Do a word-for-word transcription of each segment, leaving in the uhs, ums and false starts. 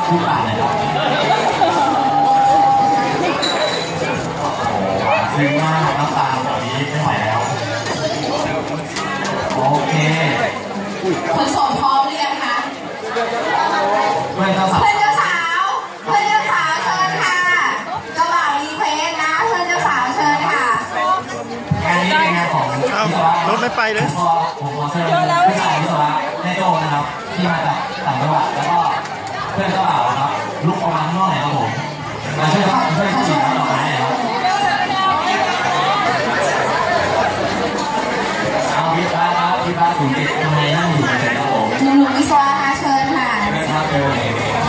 พูดอ่านเลยครับซึ้งมากน้ำตาตอนนี้ไม่ไหวแล้วโอเคคนโสดพร้อมหรือยังคะเพื่อนเจ้าสาวเพื่อนเจ้าสาวเพื่อนเจ้าสาวเชิญค่ะเจ้าบ่าวรีเควสนะเพื่อนเจ้าสาวเชิญค่ะงานนี้เป็นงานของวิศวะรถไม่ไปเลยพอผมขอเชิญผู้ชายวิศวะแม่โจ้นะครับที่มาจากต่างจังหวัดแล้วก็เพื่อนเจ้าบ่าวครับลุกออกมาข้างนอกหน่อยครับผมมาช่วยช่วยจีบดอกไม้หน่อยครับเอาวิศวะครับวิศวะศูนย์เจ็ดทำไมนั่งอยู่เฉยๆครับผมหนุ่มๆวิศวะค่ะเชิญค่ะครับเชิญ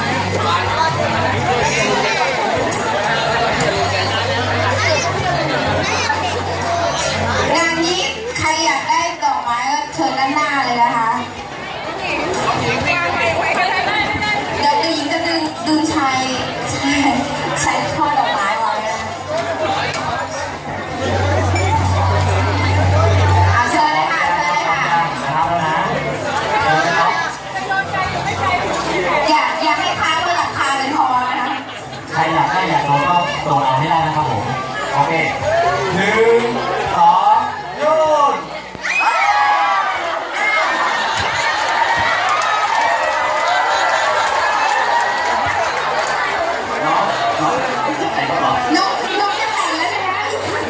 งานนี้ใครอยากได้ดอกไม้ก็เชิญด้านหน้าเลยนะคะเดี๋ยวหญิงจะดึงดึงชายชายชายช่อดอกไม้ไว้นะเอาเชิญเลยค่ะเชิญเลยค่ะอยากอยากให้ค้าก็อยากค้าเป็นพอนะคะใครอยากได้อยากโดนก็โดนเอาให้ได้นะครับผมโอเคหนึ่งสองยูนน้องน้องแต่งก่อนน้องน้องจะแต่งแล้วใช่ไหม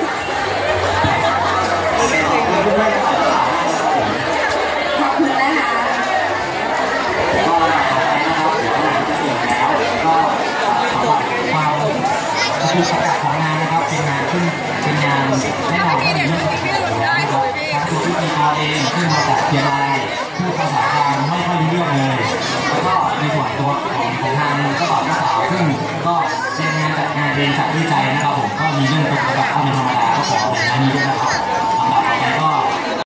ขอบคุณนะคะก็ต่อไปนะครับเดี๋ยวหลังจะเสร็จแล้วก็สำหรับความคือประกาศของงานนะครับเป็นงานที่เป็นงานแน่นอนว่าเป็นเรื่องของการนะครับทางตัวพิธีกรเองที่มาจากเชียงรายพูดภาษากลางไม่ค่อยรู้เรื่องเลยแล้วก็ในส่วนตัวของของทางเจ้าบ่าวเจ้าสาวซึ่งก็เป็นงานจัดงานเรียนจัดด้วยใจนะครับผมก็มีเรื่องประกอบก็เป็นธรรมดาก็ขออภัยในนี้ด้วยนะครับ